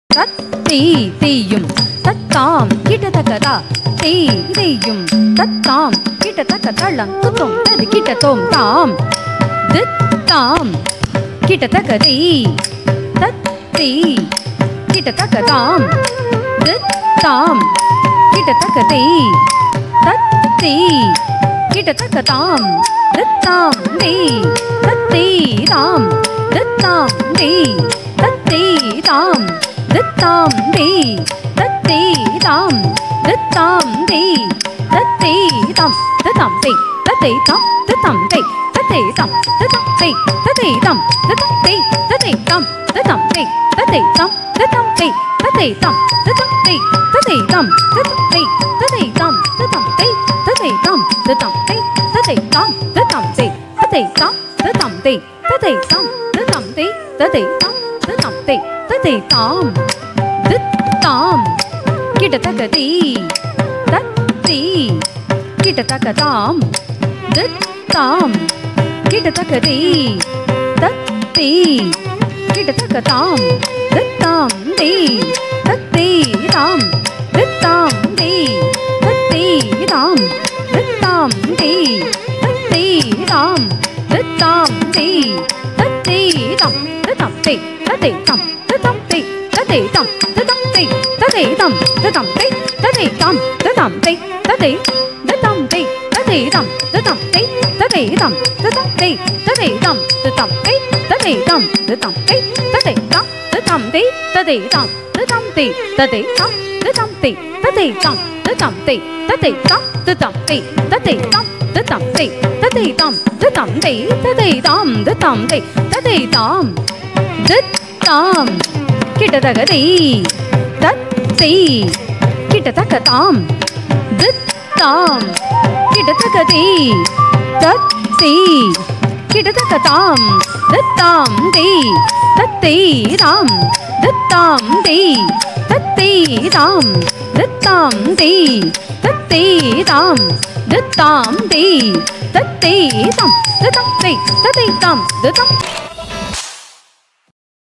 தத்தி தீயும் தத்தாம் கிட்டத்தக்கதா தீ தீயும் தத்தாம் கிட்டத்தக்க தள்ளம் துத்தோம் தது கிட்டத்தோம் தாம் தித்தாம் கிட்டத்தக்கதீ தத்தி கிட்டத்தக்கதாம் தித்தாம் கிட்டத்தக்கதீ தத்தி கிட்டத்தக்கதாம் தித்தாம் தீ தத்தி தாம் தித்தாம் தீ தத்தி தாம் தித்தாம் தீ தத்தி தாம் தித்தாம் தீ தத்தி தாம் தித்தாம் தீ தத்தி தாம் தித்தாம் தீ தத்தி தாம் தித்தாம் தீ தத்தி தாம் தித்தாம் தீ தத்தி தாம் தித்தாம் தீ தத்தி தாம் தித்தாம் தீ தத்தி தாம் தித்தாம் தீ தத்தி தாம் தித்தாம் தீ தத்தி தாம் தித்தாம் தீ தத்தி தாம் தித்தாம் தீ தத்தி தாம் தித்தாம் தீ தத்தி தாம் தித்தாம் தீ தத்தி தாம் தித்தாம் தீ தத்தி தாம் தித்தாம் தீ தத்தி தாம் தித்தாம் கிட்டத்தக்கதீ தத்தி கிட்டத்தக்கதாம் தித்தாம் கிட்டத்தக்கதீ தத்தி கிட்டத்தக்கதாம் தித்தாம் தீ தத்தி தாம் தித்தாம் தீ தத்தி தாம் தித்தாம் தீ தத்தி தாம் தித்தாம் தீ தத்தி தாம் தித்தாம் தீ தத்தி தாம் தித்தாம் தீ தத்தி தாம் தித்தாம் தீ தத்தி தாம் தித்தாம் தீ தத்தி தாம் தித்தாம் தீ தத்தி தித்தாம் தீ தத்தி தாம் தித்தாம் தீ தத்தி தாம் தித்தாம் தீ தத்தி தாம் தித்தாம் தீ தத்தி தாம் தித்தாம் தீ தத்தி தாம் தித்தாம் தீ தத்தி தாம் தித்தாம் தீ தத்தி தாம் தித்தாம் தீ தத்தி தாம் தித்தாம் தீ தத்தி தாம் தித்தாம் தீ தத்தி தாம் தித்தாம் தீ தத்தி தாம் தித்தாம் தீ தத்தி தாம் தித்தாம் தீ தத்தி தாம் தித்தாம் கிட்டத்தக்கதீ தத்தி கிட்டத்தக்கதாம் தித்தாம் கிட்டத்தக்கதீ தத்தி கிட்டத்தக்கதாம் தித்தாம் தீ தத்தி தாம் தித்தாம் தீ தத்தி தாம் தித்தாம் தீ தத்தி தாம் தித்தாம் தீ தத்தி தாம் தித்தாம் தீ தத்தி தாம் தித்தாம்